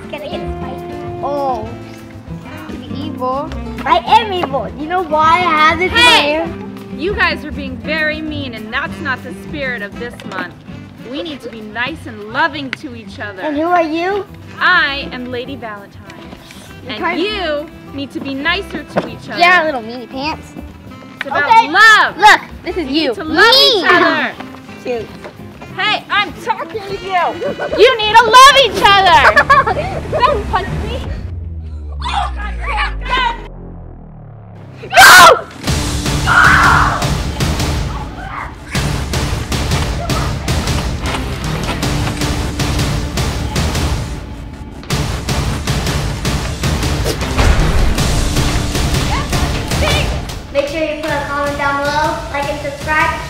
gonna get spicy. Oh, evil. I am evil. You know why I have this Hey! hair? You guys are being very mean, and that's not the spirit of this month. We need to be nice and loving to each other. And who are you? I am Lady Valentine. And you need to be nicer to each other. Yeah, little meanie pants. It's about love. Look, this is you. Need to love each other. Shoot. Hey, I'm talking to you. You need to love each other. Don't punch me. Oh, God. No! Make sure you put a comment down below, like and subscribe.